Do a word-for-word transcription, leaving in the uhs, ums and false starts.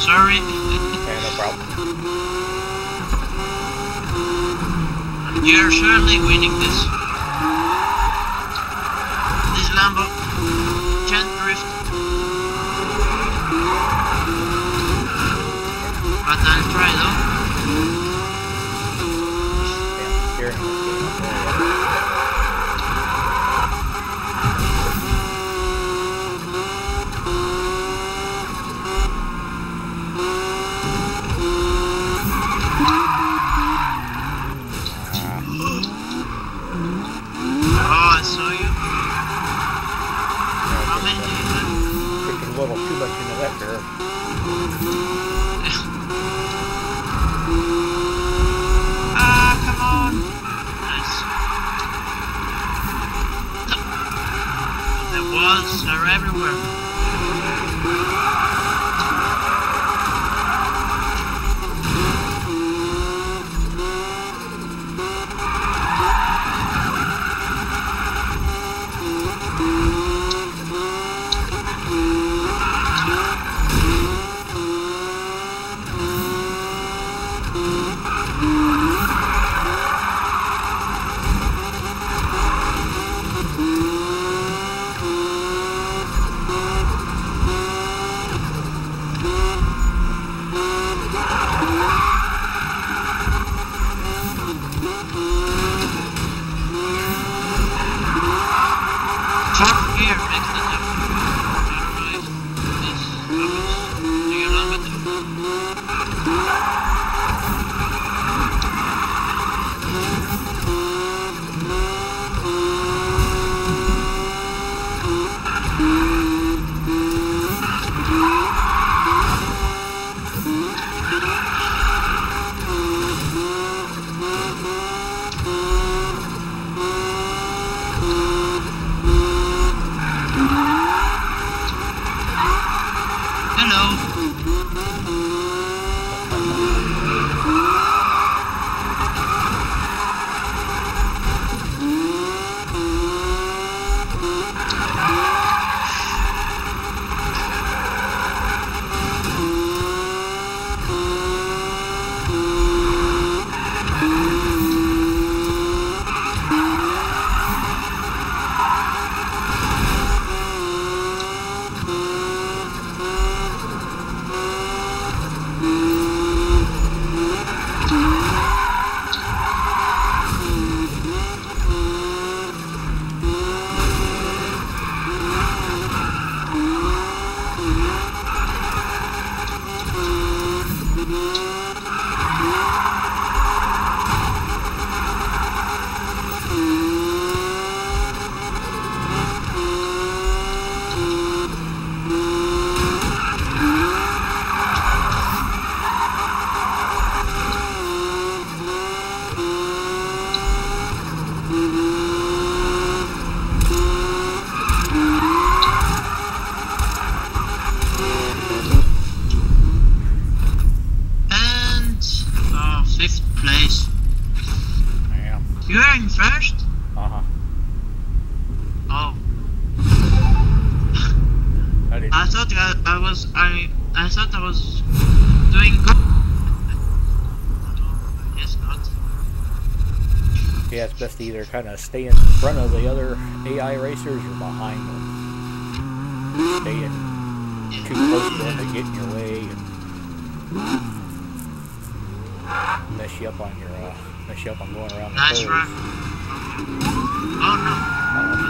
sorry. Yeah, no problem. You're surely winning this. This Lambo can't drift. But I'll try though. Yeah, steering this game up there. Oh, I saw you. How many do you have? Pushing a little too much into that curve. Ah, come on. Nice. The walls are everywhere. Fourth gear makes the difference. Otherwise, these bubbles do you run with them? Hello. Fifth place. Damn. You are in first? Uh-huh. Oh. I didn't. I thought I, I was I I thought I was doing good. No, I guess not. Yeah, it's best to either kind of stay in front of the other A I racers or behind them. Staying too close to them to get in your way and mess you up on your uh, mess you up on going around the Nice curves. run. Oh no. Uh-oh.